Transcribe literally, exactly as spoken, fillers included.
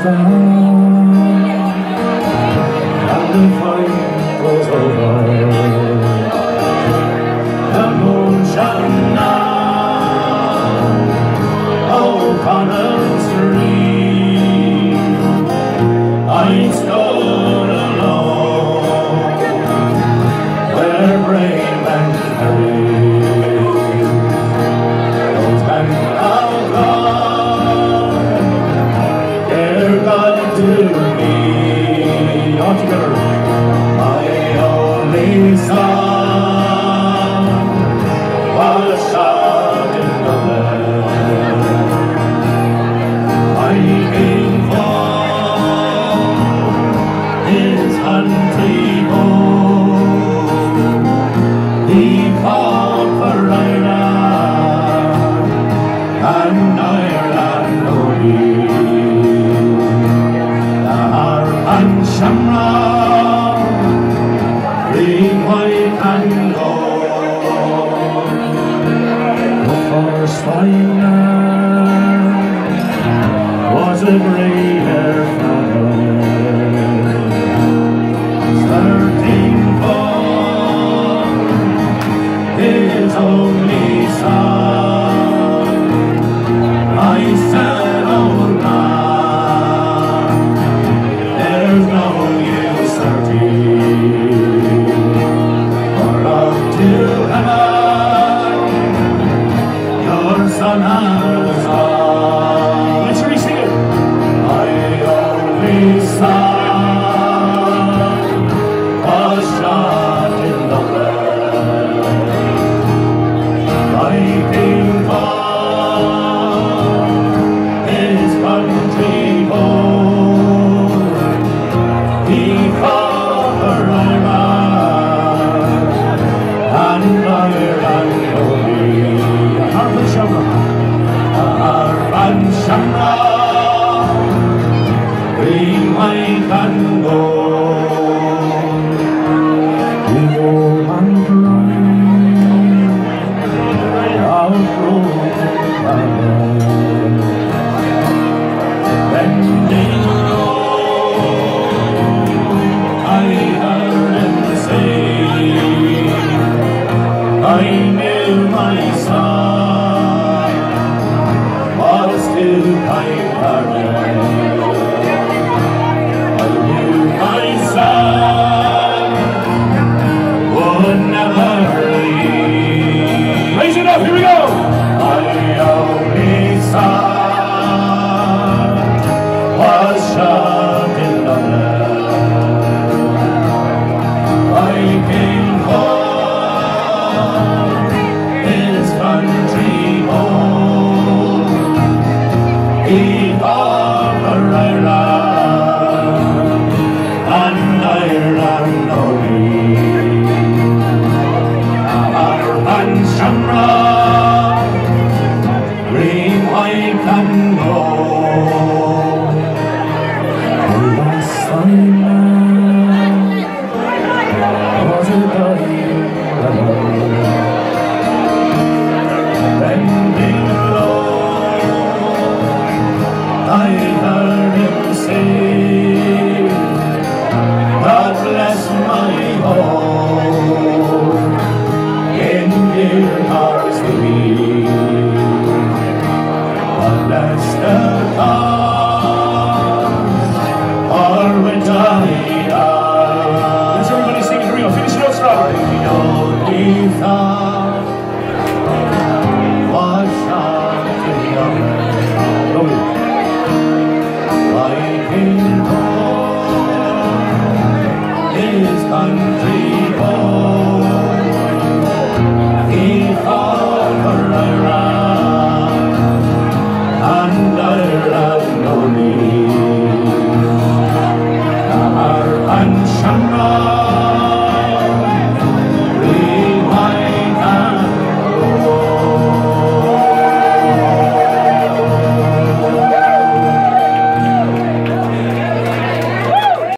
And the fight was over. The moon shone down upon a stream. I stood alone where brave and brave those men of God, they're God to me. All together. My only son was shot in the leg, fighting for his country home. He fought for Ireland and Ireland only. The harp and shamrock, green, white and gold. The first fighter was a grey-haired father, searching for his only son. I said, oh man, there's no use searching, for up to heaven your son has gone. Let's re-sing it. My only son was shot in the leg, fighting for his country home. He fought for Ireland and Ireland only. The harp and shamrock, the harp and shamrock, green, white and gold. The old man cried out broken, bending low, I heard him say, I knew my son was too kind-hearted. I knew my son would never leave. Raise it up, here we go! My only son was shot in the leg, fighting for his country home. He fought for Ireland and Ireland only. Harp and shamrock, green, white and gold. The last fireman was a dying alone, bending low, I heard him say, God bless my home in dear hearts to me. God bless the cause for which I die. Let's everybody sing it real. Finish it out strong. I only thought